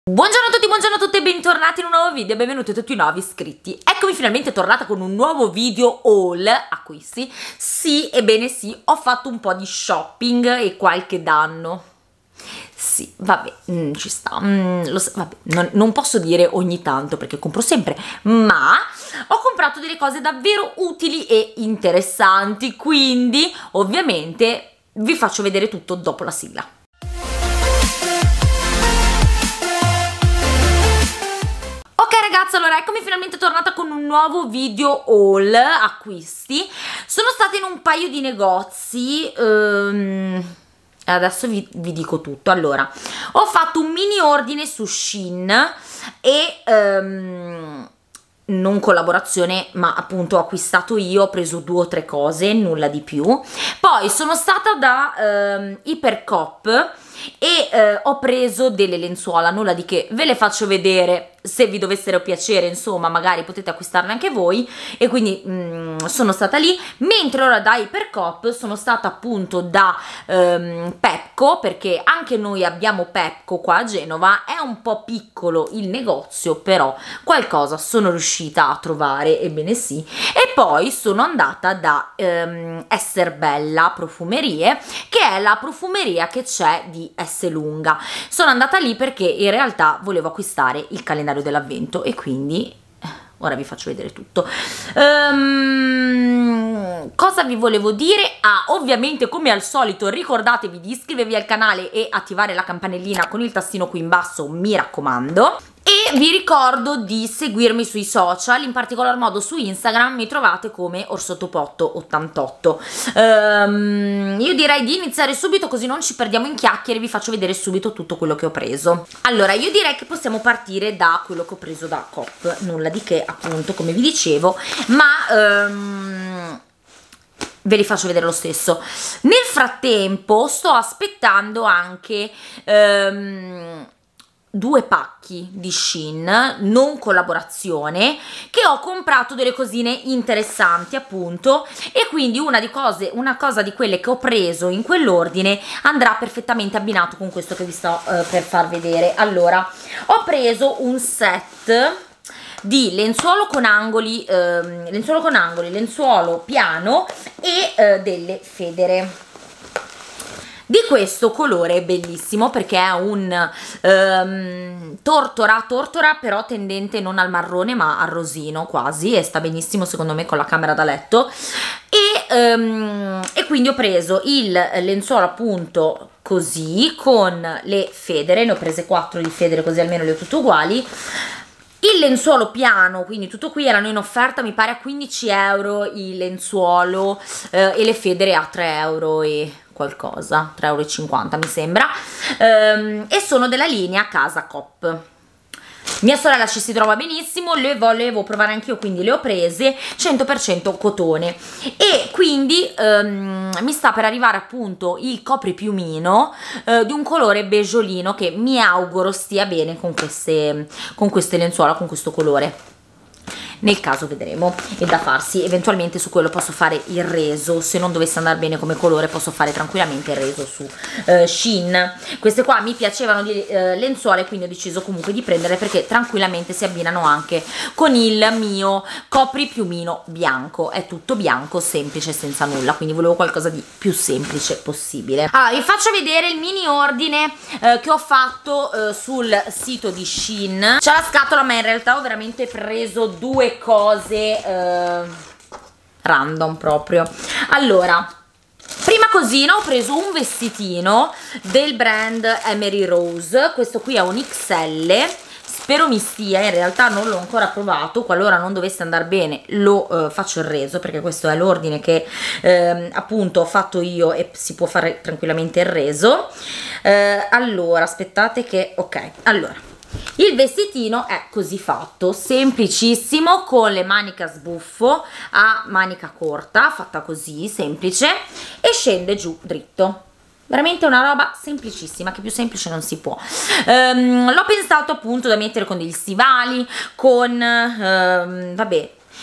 Buongiorno a tutti, buongiorno a tutte e bentornati in un nuovo video e benvenuti a tutti i nuovi iscritti. Eccomi finalmente tornata con un nuovo video haul acquisti. Sì, ebbene sì, ho fatto un po' di shopping e qualche danno. Sì, vabbè, ci sta, vabbè, non posso dire ogni tanto perché compro sempre, ma ho comprato delle cose davvero utili e interessanti, quindi ovviamente vi faccio vedere tutto dopo la sigla. Ragazzi, allora eccomi finalmente tornata con un nuovo video haul acquisti. Sono stata in un paio di negozi, adesso vi dico tutto. Allora, ho fatto un mini ordine su Shein e non collaborazione, ma appunto ho acquistato io, ho preso 2 o 3 cose, nulla di più. Poi sono stata da Ipercoop e ho preso delle lenzuola, nulla di che, ve le faccio vedere se vi dovessero piacere, insomma magari potete acquistarle anche voi. E quindi sono stata lì, mentre ora da Ipercoop sono stata appunto da Pepco, perché anche noi abbiamo Pepco qua a Genova. È un po' piccolo il negozio, però qualcosa sono riuscita a trovare, ebbene sì. E poi sono andata da Esserbella Profumerie, che è la profumeria che c'è di Esselunga. Sono andata lì perché in realtà volevo acquistare il calendario dell'avvento e quindi ora vi faccio vedere tutto. Cosa vi volevo dire? Ovviamente come al solito ricordatevi di iscrivervi al canale e attivare la campanellina con il tastino qui in basso, mi raccomando. E vi ricordo di seguirmi sui social, in particolar modo su Instagram mi trovate come Orsottopotto88. Io direi di iniziare subito, così non ci perdiamo in chiacchiere, vi faccio vedere subito tutto quello che ho preso. Allora, io direi che possiamo partire da quello che ho preso da Coop, nulla di che appunto come vi dicevo, ma ve li faccio vedere lo stesso. Nel frattempo sto aspettando anche 2 pacchi di Shein, non collaborazione, che ho comprato delle cosine interessanti appunto, e quindi una cosa di quelle che ho preso in quell'ordine andrà perfettamente abbinato con questo che vi sto per far vedere. Allora, ho preso un set di lenzuolo con angoli, lenzuolo piano e delle federe di questo colore bellissimo, perché è un tortora però tendente non al marrone ma al rosino quasi, e sta benissimo secondo me con la camera da letto. E quindi ho preso il lenzuolo appunto così con le federe, ne ho prese 4 di federe così almeno le ho tutte uguali. Il lenzuolo piano, quindi tutto qui, erano in offerta mi pare a 15 euro il lenzuolo e le federe a 3 euro e qualcosa, 3,50 euro mi sembra, e sono della linea Casa Coop. Mia sorella ci si trova benissimo, le volevo provare anch'io, quindi le ho prese 100% cotone. E quindi mi sta per arrivare appunto il copripiumino di un colore beggiolino che mi auguro stia bene con queste lenzuola, con questo colore. Nel caso vedremo, è da farsi. Eventualmente su quello posso fare il reso, se non dovesse andare bene come colore posso fare tranquillamente il reso su Shein. Queste qua mi piacevano di lenzuole, quindi ho deciso comunque di prendere perché tranquillamente si abbinano anche con il mio copripiumino bianco. È tutto bianco, semplice, senza nulla, quindi volevo qualcosa di più semplice possibile. Allora, vi faccio vedere il mini ordine che ho fatto sul sito di Shein. C'è la scatola, ma in realtà ho veramente preso 2 cose random proprio. Allora, prima cosina ho preso un vestitino del brand Emery Rose, questo qui è un XL, spero mi stia, in realtà non l'ho ancora provato, qualora non dovesse andare bene lo faccio il reso, perché questo è l'ordine che appunto ho fatto io e si può fare tranquillamente il reso. Allora, aspettate che, ok, allora il vestitino è così fatto, semplicissimo, con le maniche a sbuffo a manica corta, fatta così, semplice, e scende giù dritto. Veramente una roba semplicissima, che più semplice non si può. L'ho pensato appunto da mettere con degli stivali, con vabbè,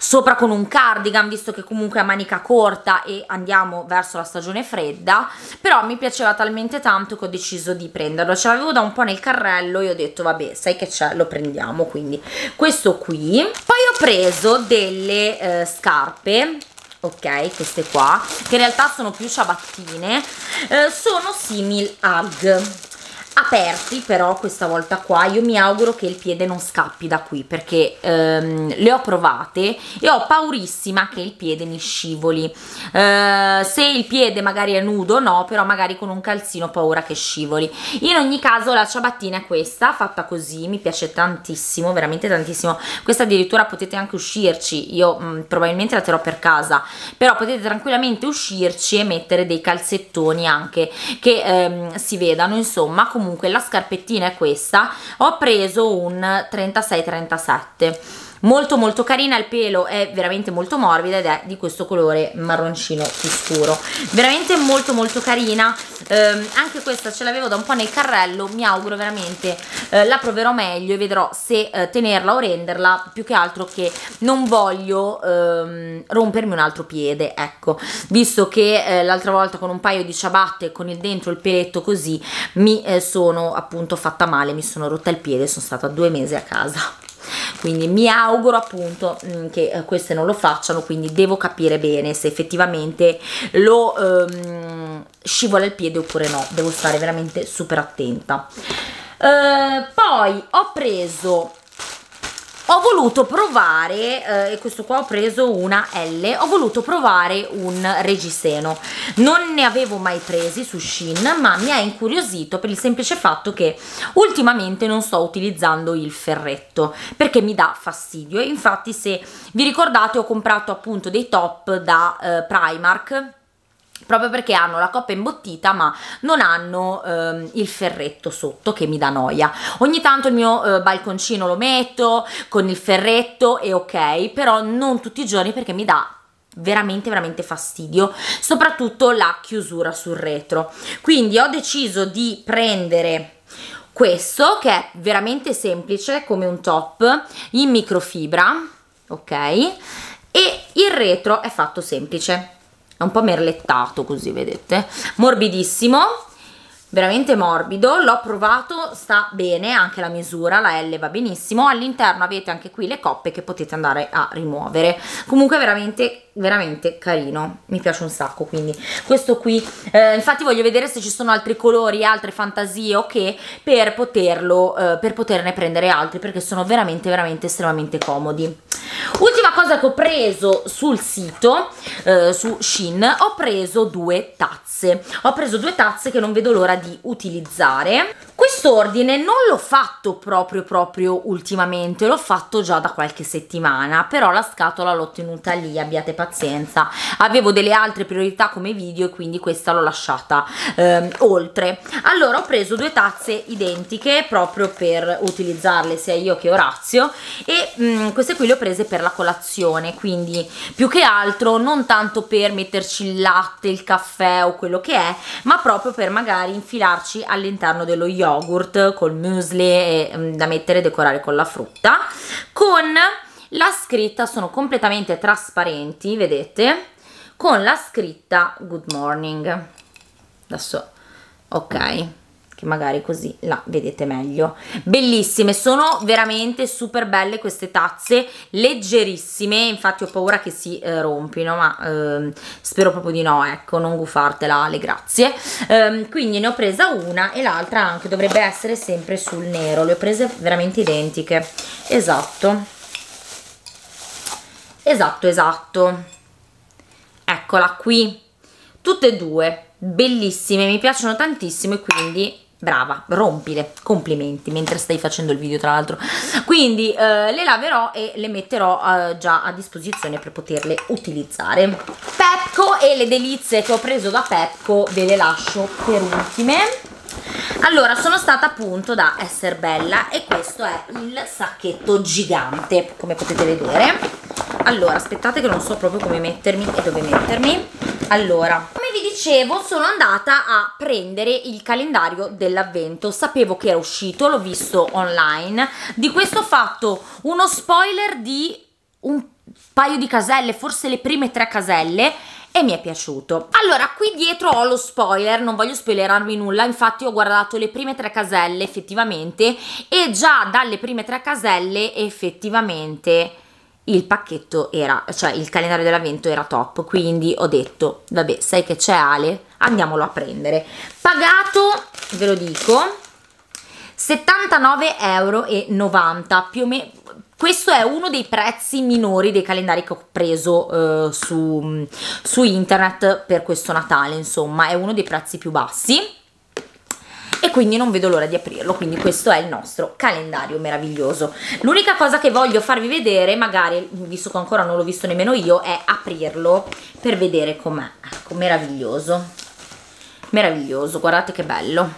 sopra con un cardigan, visto che comunque è a manica corta e andiamo verso la stagione fredda, però mi piaceva talmente tanto che ho deciso di prenderlo. Ce l'avevo da un po' nel carrello e ho detto vabbè, sai che c'è, lo prendiamo, quindi questo qui. Poi ho preso delle scarpe, ok, queste qua, che in realtà sono più ciabattine, sono simil Ugg, aperti, però questa volta qua io mi auguro che il piede non scappi da qui, perché le ho provate e ho paurissima che il piede mi scivoli. Se il piede magari è nudo no, però magari con un calzino ho paura che scivoli. In ogni caso la ciabattina è questa, fatta così, mi piace tantissimo, veramente tantissimo. Questa addirittura potete anche uscirci, io probabilmente la terrò per casa, però potete tranquillamente uscirci e mettere dei calzettoni anche che si vedano, insomma. Comunque la scarpettina è questa, ho preso un 36-37, molto molto carina, il pelo è veramente molto morbido ed è di questo colore marroncino più scuro, veramente molto molto carina. Anche questa ce l'avevo da un po' nel carrello, mi auguro veramente la proverò meglio e vedrò se tenerla o renderla, più che altro che non voglio rompermi un altro piede, ecco, visto che l'altra volta con un paio di ciabatte con il dentro il peletto così mi sono appunto fatta male, mi sono rotta il piede, sono stata 2 mesi a casa. Quindi mi auguro appunto che queste non lo facciano, quindi devo capire bene se effettivamente lo scivola il piede oppure no, devo stare veramente super attenta. Poi ho voluto provare, e questo qua ho preso una L, ho voluto provare un reggiseno, non ne avevo mai presi su Shein, ma mi ha incuriosito per il semplice fatto che ultimamente non sto utilizzando il ferretto, perché mi dà fastidio. E infatti, se vi ricordate, ho comprato appunto dei top da Primark, proprio perché hanno la coppa imbottita ma non hanno il ferretto sotto, che mi dà noia. Ogni tanto il mio balconcino lo metto con il ferretto e ok, però non tutti i giorni, perché mi dà veramente veramente fastidio, soprattutto la chiusura sul retro. Quindi ho deciso di prendere questo, che è veramente semplice come un top in microfibra, ok, e il retro è fatto semplice, è un po' merlettato così, vedete, morbidissimo, veramente morbido. L'ho provato, sta bene, anche la misura, la L va benissimo. All'interno avete anche qui le coppe che potete andare a rimuovere. Comunque veramente veramente carino, mi piace un sacco. Quindi questo qui, infatti voglio vedere se ci sono altri colori, altre fantasie o che, per poterne prendere altri, perché sono veramente veramente estremamente comodi. Ultima cosa che ho preso sul sito, su Shein, ho preso 2 tazze. Ho preso 2 tazze che non vedo l'ora di utilizzare. Quest'ordine non l'ho fatto proprio ultimamente, l'ho fatto già da qualche settimana, però la scatola l'ho tenuta lì, abbiate pazienza, avevo delle altre priorità come video e quindi questa l'ho lasciata oltre. Allora ho preso 2 tazze identiche proprio per utilizzarle sia io che Orazio, e queste qui le ho prese per la colazione, quindi più che altro non tanto per metterci il latte, il caffè o quello che è, ma proprio per magari infilarci all'interno dello yogurt col muesli e da mettere e decorare con la frutta. Con la scritta, sono completamente trasparenti, vedete, con la scritta good morning. Adesso ok, che magari così la vedete meglio. Bellissime, sono veramente super belle queste tazze, leggerissime, infatti ho paura che si rompino, ma spero proprio di no, ecco, non gufartela, Ale, grazie. Quindi ne ho presa una e l'altra anche dovrebbe essere sempre sul nero, le ho prese veramente identiche, esatto, eccola qui, tutte e due bellissime, mi piacciono tantissimo e quindi brava, rompile, complimenti, mentre stai facendo il video tra l'altro. Quindi le laverò e le metterò già a disposizione per poterle utilizzare. Pepco e le delizie che ho preso da Pepco ve le lascio per ultime. Allora, sono stata appunto da Esser Bella e questo è il sacchetto gigante, come potete vedere. Allora, aspettate che non so proprio come mettermi e dove mettermi. Allora, come vi dicevo, sono andata a prendere il calendario dell'avvento. Sapevo che era uscito, l'ho visto online. Di questo ho fatto uno spoiler di un paio di caselle, forse le prime 3 caselle, e mi è piaciuto. Allora, qui dietro ho lo spoiler, non voglio spoilerarvi nulla, infatti ho guardato le prime 3 caselle effettivamente, e già dalle prime 3 caselle effettivamente il pacchetto era, cioè il calendario dell'avvento era top, quindi ho detto, vabbè, sai che c'è Ale, andiamolo a prendere. Pagato, ve lo dico, 79,90 € più o meno. Questo è uno dei prezzi minori dei calendari che ho preso su internet per questo Natale, insomma, è uno dei prezzi più bassi e quindi non vedo l'ora di aprirlo. Quindi questo è il nostro calendario meraviglioso. L'unica cosa che voglio farvi vedere, magari, visto che ancora non l'ho visto nemmeno io, è aprirlo per vedere com'è. Ecco, meraviglioso, meraviglioso, guardate che bello,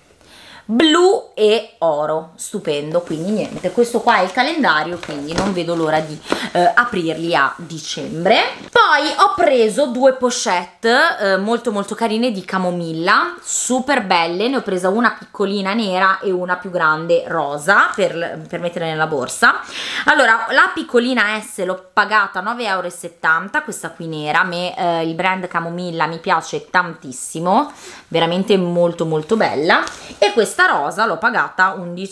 blu e oro, stupendo. Quindi niente, questo qua è il calendario, quindi non vedo l'ora di aprirli a dicembre. Poi ho preso 2 pochette molto molto carine di camomilla, super belle, ne ho presa una piccolina nera e una più grande rosa per mettere nella borsa. Allora, la piccolina S l'ho pagata 9,70 €, questa qui nera. A me il brand Camomilla mi piace tantissimo, veramente molto molto bella, e questa rosa l'ho pagata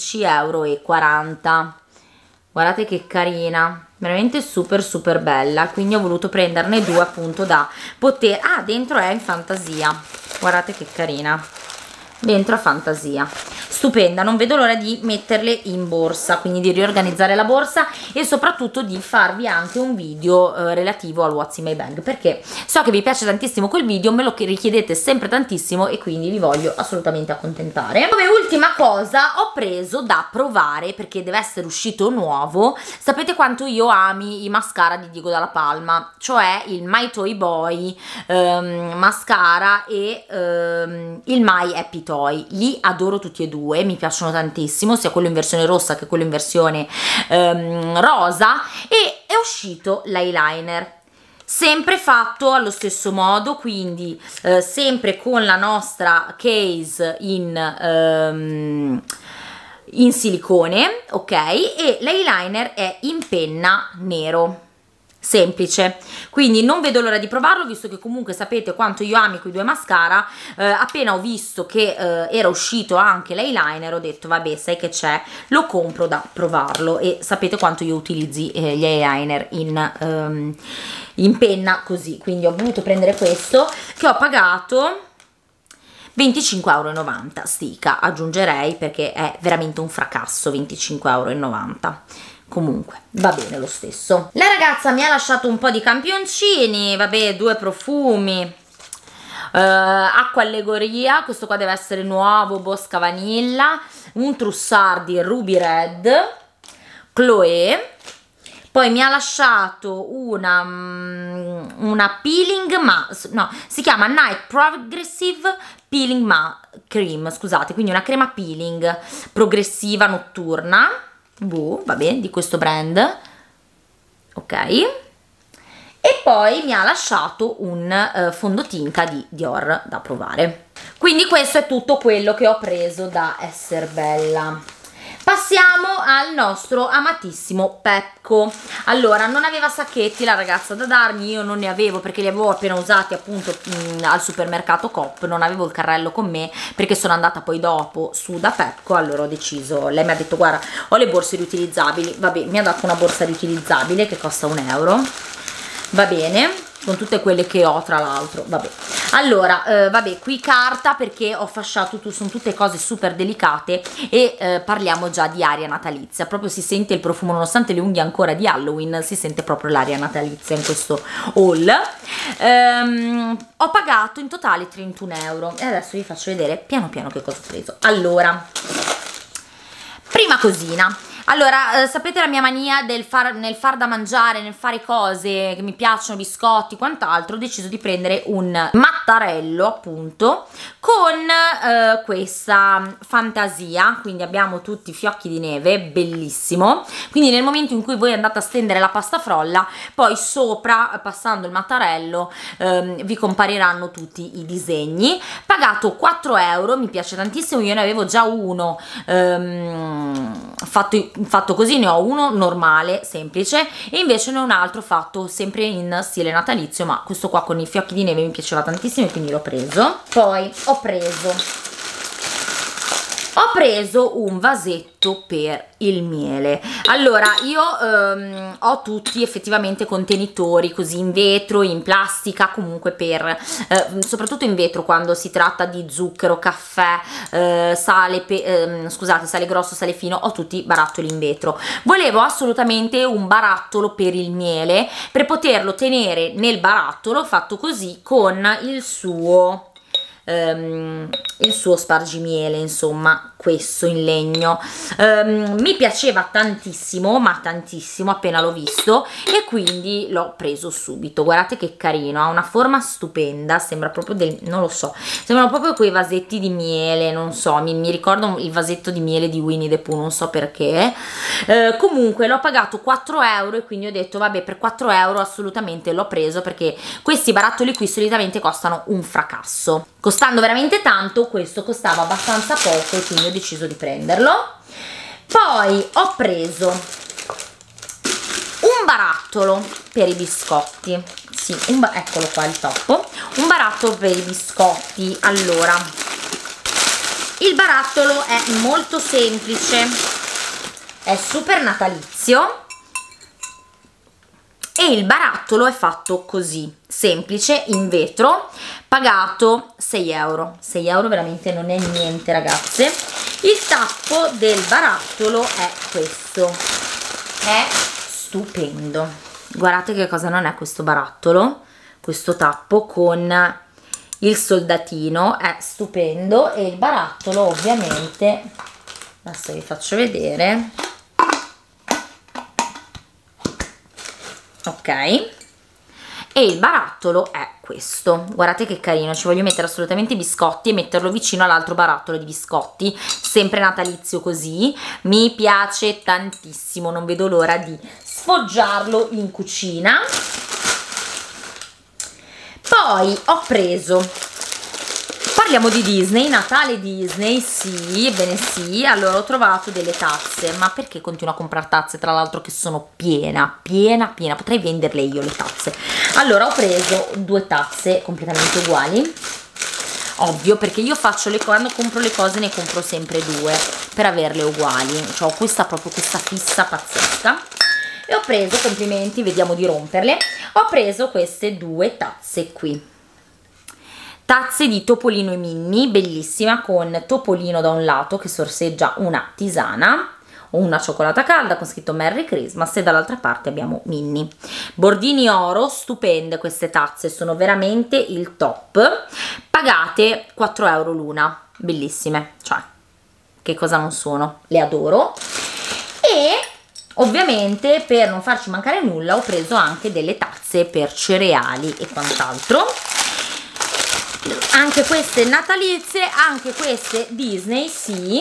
11,40 €. Guardate che carina, veramente super super bella, quindi ho voluto prenderne 2 appunto da poter... Ah, dentro è in fantasia, guardate che carina, dentro a fantasia, stupenda, non vedo l'ora di metterle in borsa, quindi di riorganizzare la borsa e soprattutto di farvi anche un video relativo al What's in My Bag, perché so che vi piace tantissimo quel video, me lo richiedete sempre tantissimo e quindi vi voglio assolutamente accontentare. Come ultima cosa ho preso da provare, perché deve essere uscito nuovo, sapete quanto io ami i mascara di Diego Dalla Palma, cioè il My Toy Boy mascara e il My Happy Toy. Li adoro tutti e due, mi piacciono tantissimo, sia quello in versione rossa che quello in versione rosa, e è uscito l'eyeliner sempre fatto allo stesso modo, quindi sempre con la nostra case in silicone, ok, e l'eyeliner è in penna nero semplice, quindi non vedo l'ora di provarlo, visto che comunque sapete quanto io ami quei 2 mascara. Appena ho visto che era uscito anche l'eyeliner ho detto vabbè, sai che c'è, lo compro da provarlo, e sapete quanto io utilizzi gli eyeliner in penna così, quindi ho voluto prendere questo, che ho pagato 25,90 €, stica aggiungerei, perché è veramente un fracasso 25,90 €. Comunque va bene lo stesso. La ragazza mi ha lasciato un po' di campioncini, vabbè, 2 profumi, acqua allegoria, questo qua deve essere nuovo, Bosca Vanilla, un Trussardi Ruby Red, Chloé. Poi mi ha lasciato una peeling, ma no, si chiama Night Progressive Peeling Cream, scusate, quindi una crema peeling progressiva notturna, va bene, di questo brand, ok. E poi mi ha lasciato un fondotinta di Dior da provare. Quindi questo è tutto quello che ho preso da Esser Bella. Passiamo al nostro amatissimo Pepco. Allora, non aveva sacchetti la ragazza da darmi, io non ne avevo perché li avevo appena usati appunto al supermercato Coop, non avevo il carrello con me perché sono andata poi dopo su da Pepco, allora ho deciso, lei mi ha detto guarda, ho le borse riutilizzabili, vabbè, mi ha dato una borsa riutilizzabile che costa 1 €, va bene, con tutte quelle che ho tra l'altro, vabbè. Allora, vabbè, qui carta perché ho fasciato, sono tutte cose super delicate e parliamo già di aria natalizia, proprio si sente il profumo, nonostante le unghie ancora di Halloween, si sente proprio l'aria natalizia in questo haul. Ho pagato in totale 31 € e adesso vi faccio vedere piano piano che cosa ho preso. Allora, prima cosina. Allora, sapete la mia mania nel far da mangiare, nel fare cose che mi piacciono, biscotti, quant'altro, ho deciso di prendere un mattarello appunto con questa fantasia, quindi abbiamo tutti fiocchi di neve, bellissimo, quindi nel momento in cui voi andate a stendere la pasta frolla, poi sopra, passando il mattarello, vi compariranno tutti i disegni. Pagato 4 €, mi piace tantissimo, io ne avevo già uno fatto così, ne ho uno normale, semplice, e invece ne ho un altro fatto sempre in stile natalizio, ma questo qua con i fiocchi di neve mi piaceva tantissimo e quindi l'ho preso. Poi ho preso un vasetto per il miele. Allora io ho tutti effettivamente contenitori così in vetro, in plastica, comunque per soprattutto in vetro quando si tratta di zucchero, caffè, scusate, sale grosso, sale fino, ho tutti barattoli in vetro. Volevo assolutamente un barattolo per il miele per poterlo tenere nel barattolo fatto così con il suo spargimiele, insomma, questo in legno. Mi piaceva tantissimo, ma tantissimo, appena l'ho visto, e quindi l'ho preso subito. Guardate che carino, ha una forma stupenda, sembra proprio non lo so, sembrano proprio quei vasetti di miele, non so, mi ricordo il vasetto di miele di Winnie the Pooh, non so perché. Comunque l'ho pagato 4 euro e quindi ho detto vabbè, per 4 euro assolutamente l'ho preso, perché questi barattoli qui solitamente costano un fracasso. Costando veramente tanto, questo costava abbastanza poco e quindi ho deciso di prenderlo. Poi ho preso un barattolo per i biscotti, sì, eccolo qua il toppo, un barattolo per i biscotti. Allora, il barattolo è molto semplice, è super natalizio e il barattolo è fatto così, semplice, in vetro, pagato 6 euro. 6 euro veramente non è niente, ragazze. Il tappo del barattolo è questo, è stupendo. Guardate che cosa non è questo barattolo, questo tappo con il soldatino, è stupendo. E il barattolo ovviamente, adesso vi faccio vedere, ok, e il barattolo è questo. Guardate che carino, ci voglio mettere assolutamente i biscotti e metterlo vicino all'altro barattolo di biscotti, sempre natalizio così, mi piace tantissimo, non vedo l'ora di sfoggiarlo in cucina. Poi ho preso, parliamo di Disney, Natale Disney, sì, ebbene sì. Allora ho trovato delle tazze, ma perché continuo a comprare tazze, tra l'altro che sono piena, potrei venderle io le tazze. Allora ho preso 2 tazze completamente uguali, ovvio, perché io faccio quando compro le cose ne compro sempre 2 per averle uguali, cioè ho proprio questa fissa pazzesca. E ho preso, complimenti, vediamo di romperle, ho preso queste 2 tazze qui. Tazze di Topolino e Minnie, bellissima, con Topolino da un lato che sorseggia una tisana o una cioccolata calda con scritto Merry Christmas, e dall'altra parte abbiamo Minnie. Bordini oro, stupende queste tazze, sono veramente il top, pagate 4 euro l'una, bellissime, cioè che cosa non sono, le adoro. E ovviamente per non farci mancare nulla ho preso anche delle tazze per cereali e quant'altro, anche queste natalizie, anche queste Disney, sì.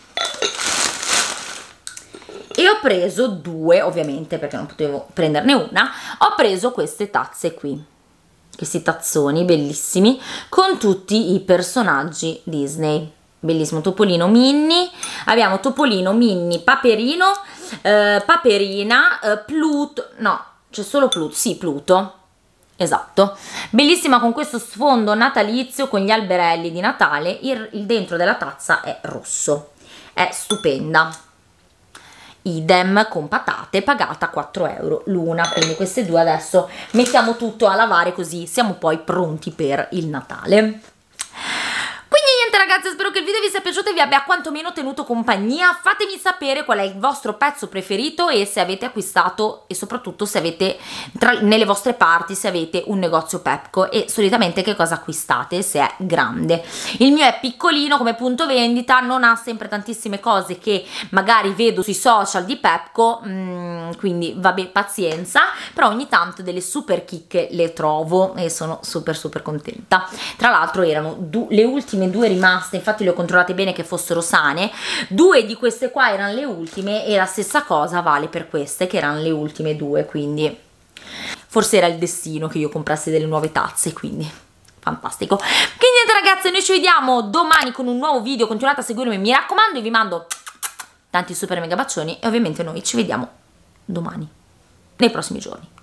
E ho preso 2, ovviamente perché non potevo prenderne una, ho preso queste tazze qui, questi tazzoni bellissimi con tutti i personaggi Disney. Bellissimo, Topolino, Minnie, abbiamo Topolino, Minnie, Paperino, Paperina, Pluto, no, c'è solo Pluto, sì, Pluto, esatto, bellissima, con questo sfondo natalizio con gli alberelli di Natale. Il dentro della tazza è rosso, è stupenda. Idem con patate, pagata 4 euro l'una, quindi queste 2 adesso mettiamo tutto a lavare così siamo poi pronti per il Natale. Quindi niente ragazzi, spero che il video vi sia piaciuto e vi abbia quantomeno tenuto compagnia. Fatemi sapere qual è il vostro pezzo preferito e se avete acquistato, e soprattutto se avete nelle vostre parti, se avete un negozio Pepco e solitamente che cosa acquistate, se è grande. Il mio è piccolino come punto vendita, non ha sempre tantissime cose che magari vedo sui social di Pepco, quindi vabbè, pazienza, però ogni tanto delle super chicche le trovo e sono super contenta. Tra l'altro erano le ultime 2 rimaste, infatti le ho controllate bene che fossero sane, 2 di queste qua erano le ultime e la stessa cosa vale per queste che erano le ultime 2, quindi forse era il destino che io comprassi delle nuove tazze, quindi fantastico. Quindi niente ragazzi, noi ci vediamo domani con un nuovo video, continuate a seguirmi, mi raccomando, e vi mando tanti super mega bacioni e ovviamente noi ci vediamo domani, nei prossimi giorni.